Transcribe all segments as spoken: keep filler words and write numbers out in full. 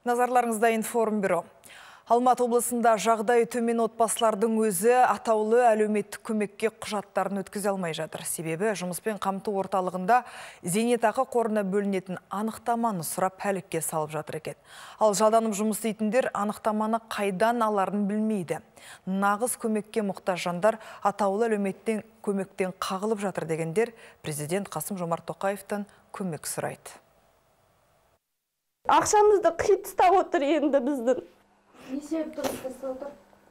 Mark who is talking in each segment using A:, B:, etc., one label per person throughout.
A: Назарларыңызда информбюро. Алматы облысында жағдайы төмен отбасылардың өзі атаулы әлеуметтік көмекке құжаттарын өткізе алмай жатыр. Себебі жұмыспен қамту орталығында зейнетақы қорына бөлінетін анықтаманы сұрап пәлікке салып жатыр екен. Ал жалданып жұмыс істейтіндер анықтаманы қайдан аларын білмейді. Нағыз көмекке мұқтаж жандар атаулы әлеуметтен көмектен қағылып жатыр дегендер президент Қасым-Жомарт Тоқаевтан көмек сұрайды.
B: Ақшамызды қиып отыр енді біздің.
C: Не себепті қиып отыр?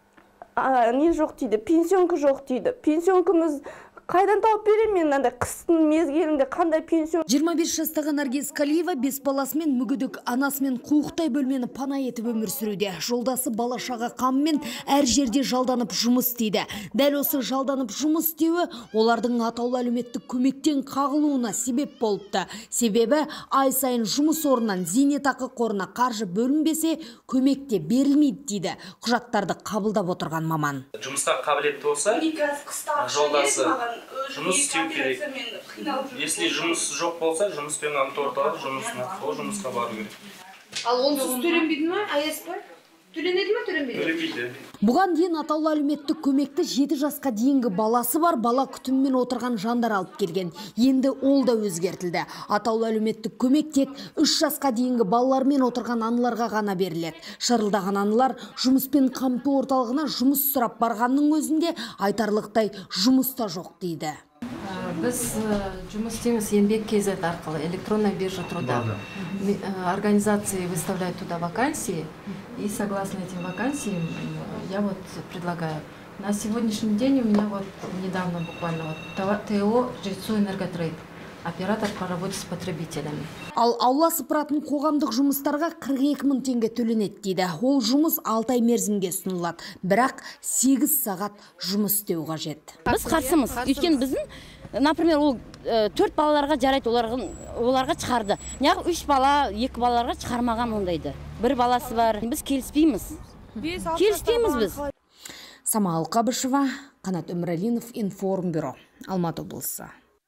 B: Не жоқ дейді, пенсионка жоқ дейді. Пенсионкамыз қайдан тауып беремін мен, андай қыстың мезгілінде қандай пенсион?
D: жиырма бес жастағы Наргиз Қалиева бес баласымен мүгедек анасымен қуықтай бөлмені пана етіп өмір сүруде. Жолдасы бала-шаға қамымен әр жерде жалданып жұмыс істейді. Дәл осы жалданып жұмыс істеуі олардың атаулы әлеуметтік көмектен қағылуына себеп болыпты. Себебі ай сайын жұмыс орнынан зейнетақы қорына қаржы бөлінбесе, көмек те берілмейді дейді құжаттарды қабылдап отырған маман.
E: Жұмысқа қабілетті болса, жолдасы жұмыс істеу керек. Если жұмыс жоқ болса, жұмыспен қамту орталығы жұмысына, сол жұмысқа бару керек.
C: Ал онсыз төленбейді ме? АЕС па? Төленеді ме, төленбейді?
E: Төленбейді.
D: Бұған дейін атаулы әлеуметтік көмекті жеті жасқа дейінгі баласы бар бала күтіммен отырған жандар алып келген. Енді ол да өзгертілді. Атаулы әлеуметтік көмек тек үш жасқа дейінгі балалармен отырған аналарға ғана беріледі. Шырылдаған аналар жұмыспен қамту орталығына жұмыс сұрап барғанның өзінде айтарлықтай жұмыс та жоқ дейді.
F: Біз жұмыс істейміз еңбек кз арқылы, электронная биржа труда. Организации выставляют туда вакансии, и согласно этим вакансиям я вот предлагаю. На сегодняшний день у меня вот недавно буквально вот ТО «Жильцо Энерготрейд», оператор по работе с потребителями.
D: Ал аула сыпыратын қоғамдық жұмыстарға қырық екі мың теңге төленеді дейді. Ол жұмыс алты ай мерзімге ұсынылады, бірақ сегіз сағат жұмыс істеу қажет.
G: Біз қарсымыз. Өйткені біздің, например, ол төрт балаларға жарайды, оларға шығарды. Неғып үш бала, екі балаларға шығармаған ондайды. Бір баласы бар. Біз келіспейміз. Келіспейміз біз.
D: Самал Қабышева, Қанат Өмірәлинов, информбюро, Алматы облысы.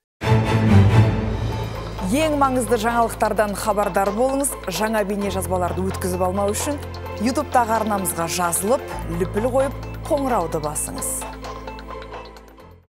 A: Ең маңызды жаңалықтардан хабардар болыңыз. Жаңа бейне жазбаларды өткізіп алмау үшін ютубтағы арнамызға жазылып, лүпіл қойып, қоңырауды басыңыз.